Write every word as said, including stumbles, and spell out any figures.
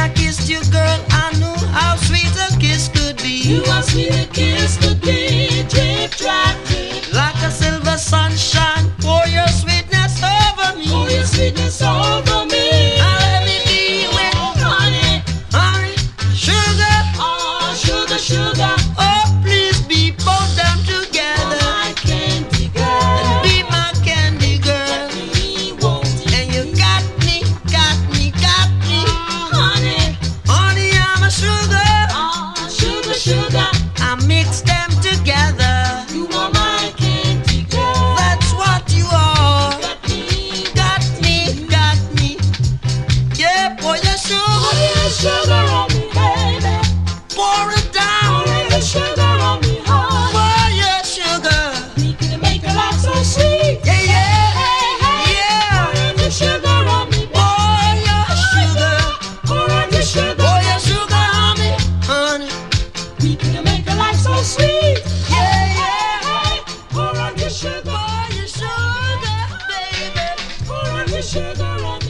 I kissed you, girl, I knew how sweet a kiss could be. You how sweet a kiss could be. Drip, drop, drip. Like a silver sunshine, pour your sweetness over me. Pour your sweetness over me. Now let me be with honey, honey, sugar. oh sugar, sugar. Oh, please be both them together. Oh, my candy girl. And be my candy girl. Me won't And you got me, got me, got me. honey, Honey, I'm a sugar. oh sugar, sugar. I mix them together. You are my candy girl. That's what you are. Got me, Got me, got me. Yeah, pour your sugar. pour your sugar on me, baby. Pour it down. Pour your sugar on me, honey. Pour your sugar. We can make a life so sweet. Yeah, yeah, Hey, hey, yeah. pour your sugar on me, baby. Pour your sugar. Pour your sugar. Pour your sugar on me, honey. We can make a life so sweet. Yeah, yeah. Pour on your sugar. Pour your sugar, baby. Pour on your sugar on